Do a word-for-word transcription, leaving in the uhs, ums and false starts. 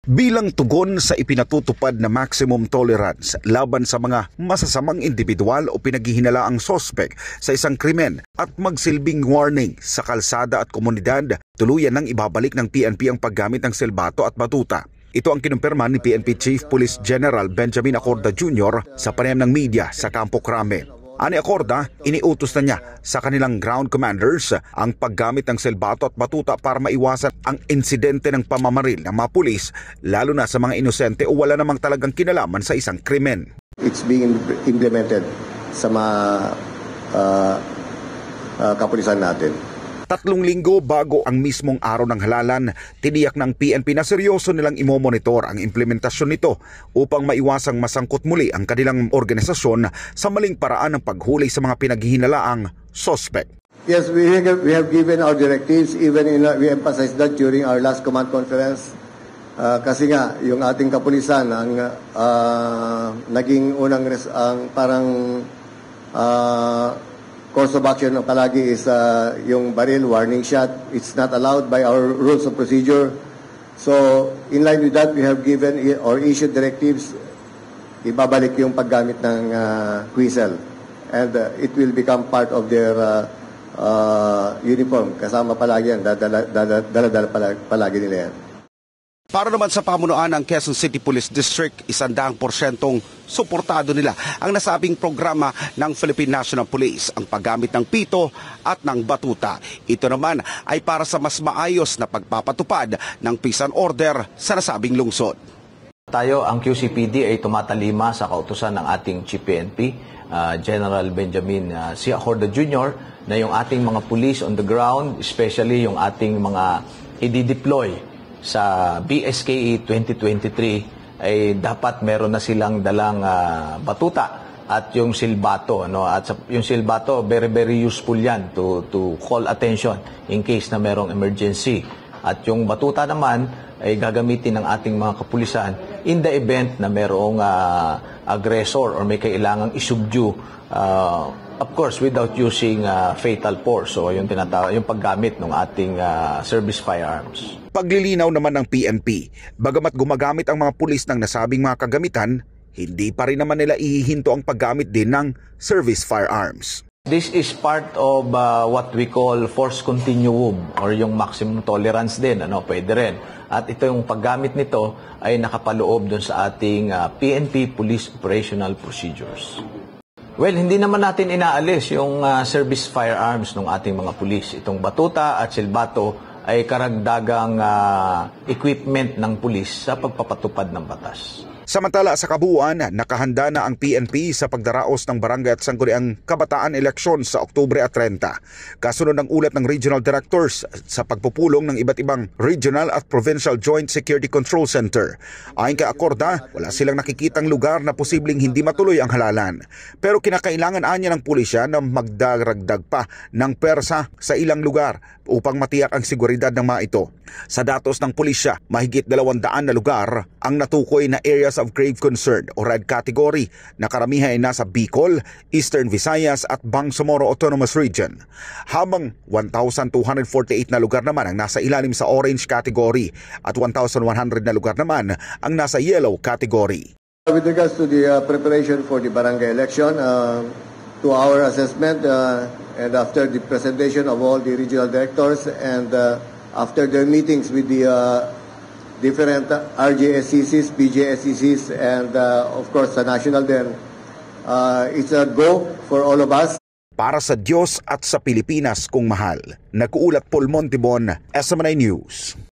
Bilang tugon sa ipinatutupad na maximum tolerance laban sa mga masasamang individual o pinaghihinalaang sospek sa isang krimen at magsilbing warning sa kalsada at komunidad, tuluyan nang ibabalik ng P N P ang paggamit ng silbato at batuta. Ito ang kinumpirma ni P N P Chief Police General Benjamin Acorda Junior sa panayam ng media sa Campo Crame. Ani Acorda, iniutos na niya sa kanilang ground commanders ang paggamit ng silbato at batuta para maiwasan ang insidente ng pamamaril ng mga pulis, lalo na sa mga inosente o wala namang talagang kinalaman sa isang krimen. It's being implemented sa mga uh, uh, kapulisan natin. Tatlong linggo bago ang mismong araw ng halalan, tiniyak ng P N P na seryoso nilang imomonitor ang implementasyon nito upang maiwasang masangkot muli ang kanilang organisasyon sa maling paraan ng paghuli sa mga pinaghihinalaang sospek. Yes, we have, we have given our directives, even in, we emphasized that during our last command conference. Uh, kasi nga, yung ating kapulisan, ang uh, naging unang res, ang parang uh, course of action ng palagi is uh, yung barrel warning shot. It's not allowed by our rules of procedure. So, in line with that, we have given or issued directives, ibabalik yung paggamit ng uh, whistle. And uh, it will become part of their uh, uh, uniform. Kasama palagi yan, dala-dala palagi, palagi nila yan. Para naman sa pamunuan ng Quezon City Police District, isandaang porsyentong suportado nila ang nasabing programa ng Philippine National Police, ang paggamit ng pito at ng batuta. Ito naman ay para sa mas maayos na pagpapatupad ng peace and order sa nasabing lungsod. Tayo, ang Q C P D ay tumatalima sa kautusan ng ating Chief P N P, uh, General Benjamin uh, C. Acorda Junior, na yung ating mga police on the ground, especially yung ating mga i-deploy sa B S K E twenty twenty-three ay dapat meron na silang dalang uh, batuta at yung silbato, no? At sa, yung silbato very very useful yan to to call attention in case na merong emergency. At yung batuta naman ay gagamitin ng ating mga kapulisan in the event na merong uh, aggressor or may kailangang isubdue, uh, of course without using uh, fatal force. So yung tinatawag yung paggamit ng ating uh, service firearms. Paglilinaw naman ng P N P, bagamat gumagamit ang mga pulis ng nasabing mga kagamitan, hindi pa rin naman nila ihihinto ang paggamit din ng service firearms. This is part of uh, what we call force continuum or yung maximum tolerance din, ano, pwede rin. At ito yung paggamit nito ay nakapaloob dun sa ating uh, P N P Police Operational Procedures. Well, hindi naman natin inaalis yung uh, service firearms ng ating mga pulis. Itong batuta at silbato ay karagdagang uh, equipment ng pulis sa pagpapatupad ng batas. Samantala sa kabuuan, nakahanda na ang P N P sa pagdaraos ng barangay at sangguniang kabataan eleksyon sa Oktubre at trenta. Kasunod ng ulat ng regional directors sa pagpupulong ng iba't ibang regional at provincial joint security control center. Ayon kay Acorda, wala silang nakikitang lugar na posibleng hindi matuloy ang halalan. Pero kinakailangan anya ng pulisya na magdaragdag pa ng persa sa ilang lugar upang matiyak ang seguridad ng mga ito. Sa datos ng pulisya, mahigit dalawang daan na lugar ang natukoy na areas of grave concern o red category na karamihan ay nasa Bicol, Eastern Visayas at Bangsamoro Autonomous Region. Habang one thousand two hundred forty-eight na lugar naman ang nasa ilalim sa orange category at one thousand one hundred na lugar naman ang nasa yellow category. With regards to the uh, preparation for the barangay election, uh, to our assessment uh, and after the presentation of all the regional directors and uh, after their meetings with the uh, different R J S C Cs, P J S C Cs, and uh, of course the national then, uh, it's a go for all of us. Para sa Diyos at sa Pilipinas kung mahal, nag-uulat Paul Montibon, S M N I News.